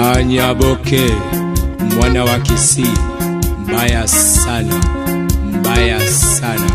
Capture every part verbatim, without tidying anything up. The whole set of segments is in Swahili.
Nyaboke mwana wa Kisii, mbaya sana, mbaya sana.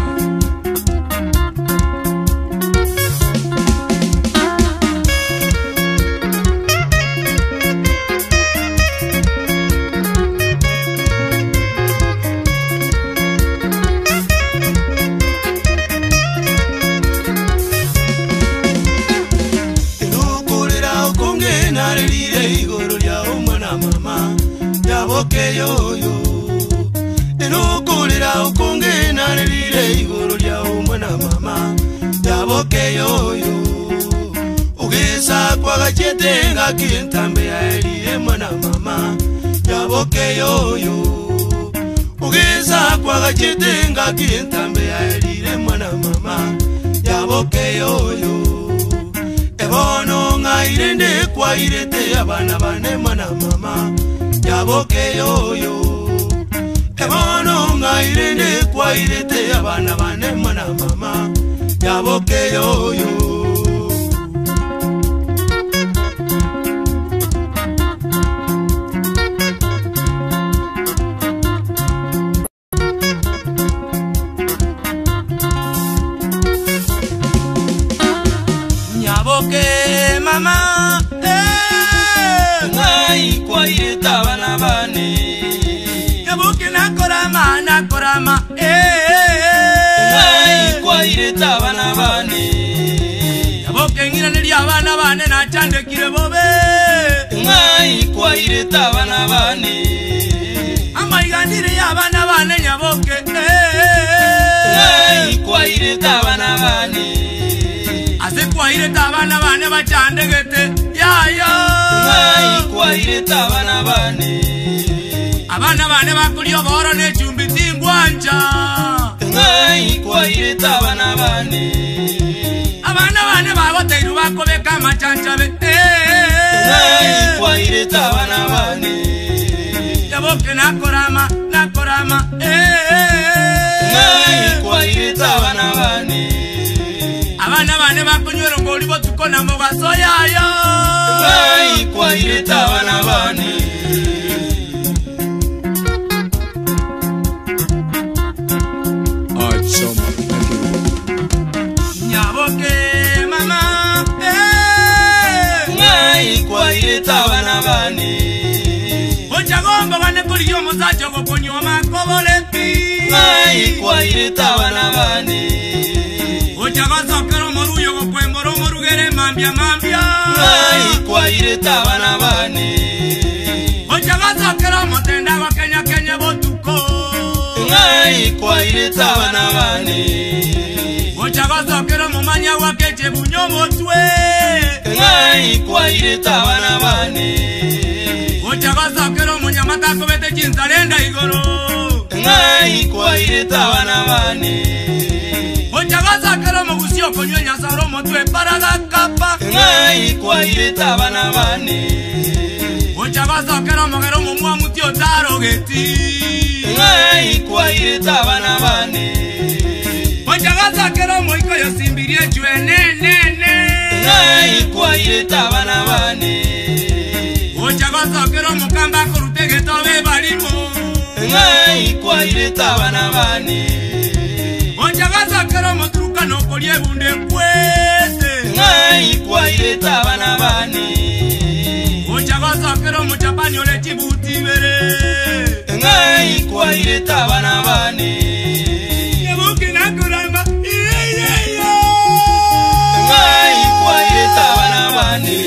Nyaboke yoyo enukulira ukunge narire iguru lya umwana mama. Nyaboke yoyo ugesa kwa gachete ngakintambe yaelire mwana mama. Nyaboke yoyo ugesa kwa gachete ngakintambe yaelire mwana mama. Nyaboke yoyo ebono ngairende kwa irete abana bane mwana mama. Nyaboke yoyo ebono ngairende kwa irete abana bane mwana mama. Nyaboke yoyo Nyaboke mama kwa ireta bana bane. Nyaboke nakorama nakorama eh kwa ireta bana bane. Nyaboke ngira nili abana bane na chande kire bobe. Ngai kwa ireta bana bane. Amaigandire abana bane Nyaboke eh ngai kwa ireta bana bane. Ase kwa ireta bana bane bachande gete ya ya. Ngai kwa ireta bana bane. Abana bane bakulio boro ne chumbi tingwanja. Ngai kwa ireta bana bane. Abana bane baboteiru bakobeka machancha be. Ngai kwa ireta bana bane. Nyaboke nakorama nakorama ngai kwa ireta bana bane. Abana bane bakunywera ngoli botukona mu basoyayo. Ngai kwa ireta bana bane. Achoma Nyaboke mama eh ngai kwa ireta bana bane. Ochagomba bane kuliyo musacho gokonyo makobolepi. Ngai kwa ireta bana bane. Ochagazokero moruyo gokwemboro morugere mambia mambia. Ngai kwa ireta bana bane. Ochagazokero motenda wa Kenya Kenya botuko. Ngai kwa ireta bana bane. Ochagazokero mumanya wa keche bunyo motwe. Ngai kwa ireta bana bane. Ochagazokero munyamata kobete chinzalenda igoro. Ngai kwa ireta bana bane. Ochagazokero mugusio konyo nyasaro motwe paraga kapa. Ngai kwa ireta bana bane. Ochagazokero mogero mumwa mutio taro geti. Ngai kwa ireta bana bane. Ochagazokero moiko yosimbirie chwe ne ne ne. Ngai kwa ireta bana bane. Ochagazokero mukamba kurutege tobe balimo. Ngai kwa ireta bana bane. Ochagazokero motruka no kolie bunde kwete. Ngai kwa ireta bana bane. Ochagazokero muchapani ole chibuti bere. Ngai kwa ireta bana bane. Nyaboke nakorama iyeyo. Ngai kwa ireta bana bane.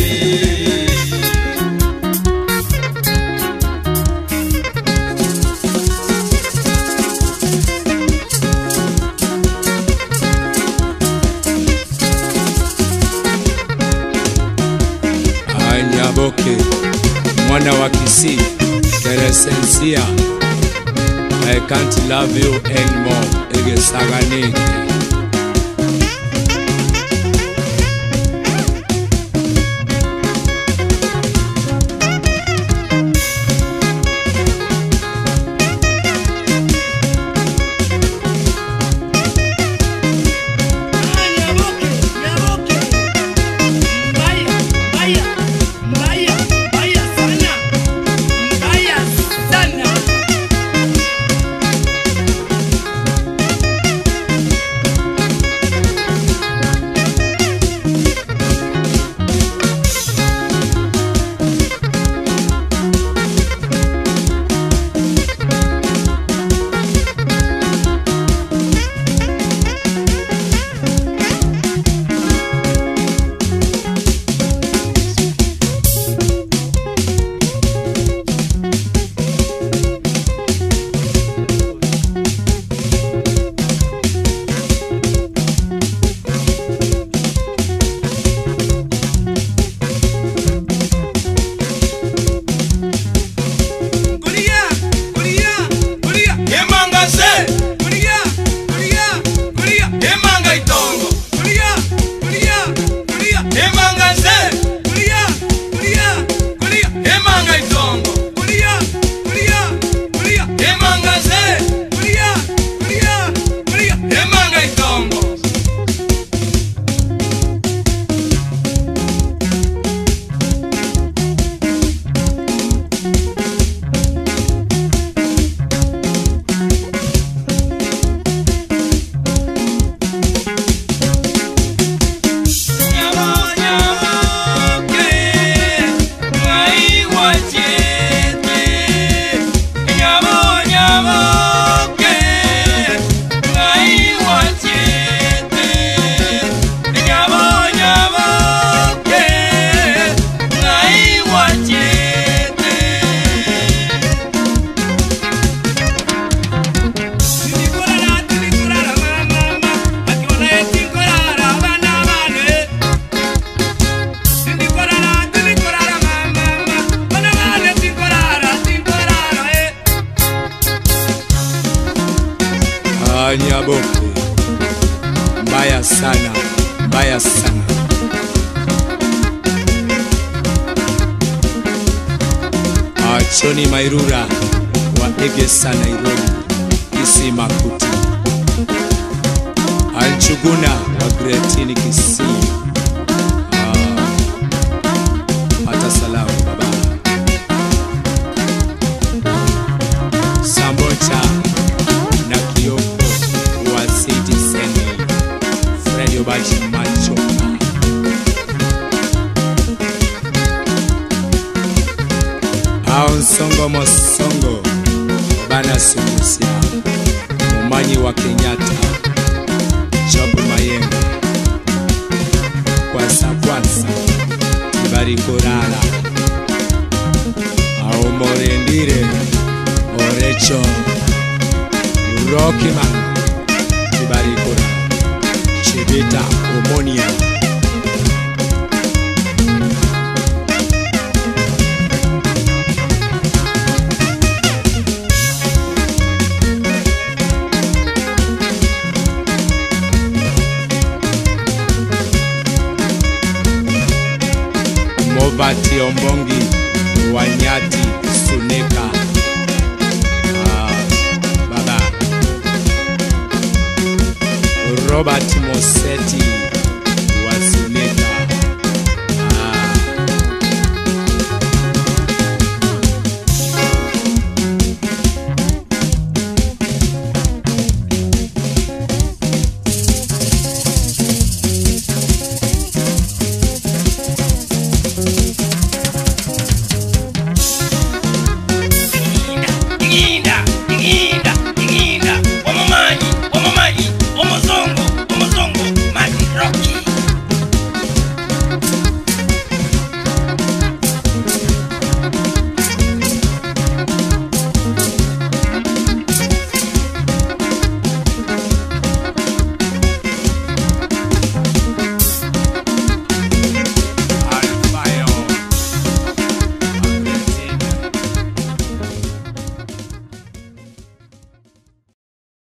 Nyaboke mwana wa Kisii, Keresensia. I can't love you anymore. Egesaganeke. Vaya, vaya, vaya sana. Nyaboke. Mbaya sana, mbaya sana. Achoni Mairura wa Egesa Nairobi, Kisii Makuti. Anchuguna wa Gretini Kisii. Ah, pata salamu baba. Sambocha na Kioko wa Citizen. Fred Obachi Machoka. Nsongo Mosongo Bana Sungusia Mumanyi wa Kenyatta Job Mayenga Kwasa Kwasa Ibari Korala Aumorendire Orecho Rockman Ibari Korala Chibita Omonia Bati Ombongi Wanyati Suneka. Ah, baba Robert Moseti